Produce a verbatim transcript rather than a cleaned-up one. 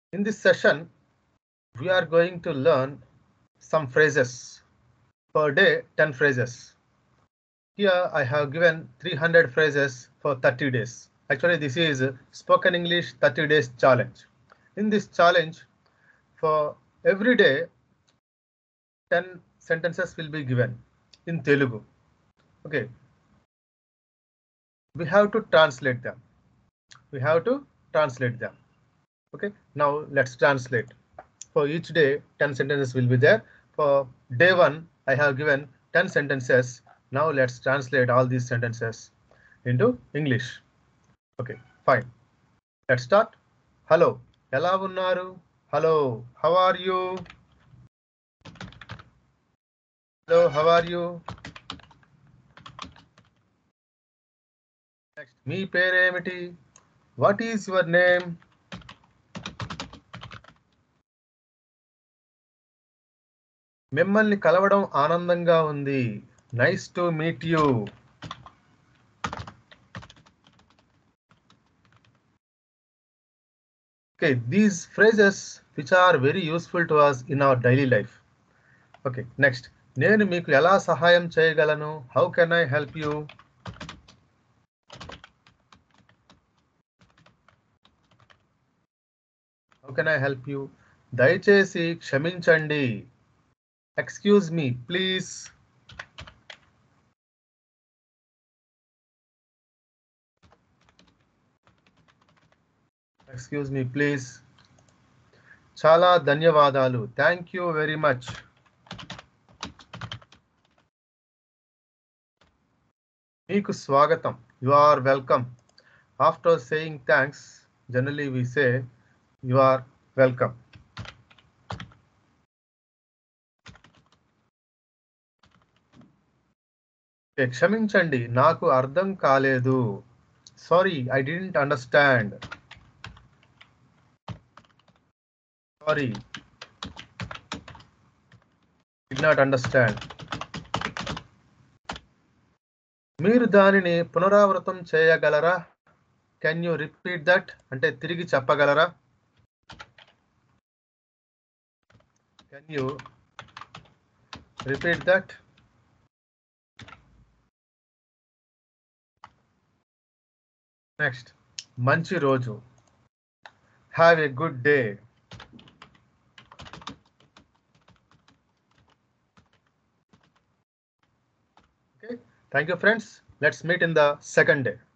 In this session, we are going to learn some phrases. Per day, ten phrases. Here I have given three hundred phrases for thirty days. Actually, this is Spoken English thirty days challenge. In this challenge, for every day, ten sentences will be given in Telugu. Okay. We have to translate them. We have to translate them. Okay. Now let's translate. For each day, ten sentences will be there. For day one, I have given ten sentences. Now let's translate all these sentences into English. Okay, fine. Let's start. Hello. Ela unnaru? Hello. How are you? Hello. How are you? Next. మీ పేరేమిటి? What is your name? మిమ్మల్ని కలవడం ఆనందంగా ఉంది. Nice to meet you. Okay, these phrases which are very useful to us in our daily life. Okay, next. నేను మీకు ఎలా సహాయం చేయగలను? How can I help you? How can I help you? దయచేసి క్షమించండి. Excuse me, please. Excuse me, please. చాలా ధన్యవాదాలు. Thank you very much. మీకు స్వాగతం. You are welcome. After saying thanks, generally we say you are welcome. క్షమించండి, నాకు అర్థం కాలేదు. Sorry, I didn't understand. Sorry, did not understand. మీరు దానిని పునరావృతం చేయగలరా? Can you repeat that? అంటే తిరిగి చెప్పగలరా? Can you repeat that? Next. మంచి రోజు. Have a good day. Okay. Thank you, friends. Let's meet in the second day.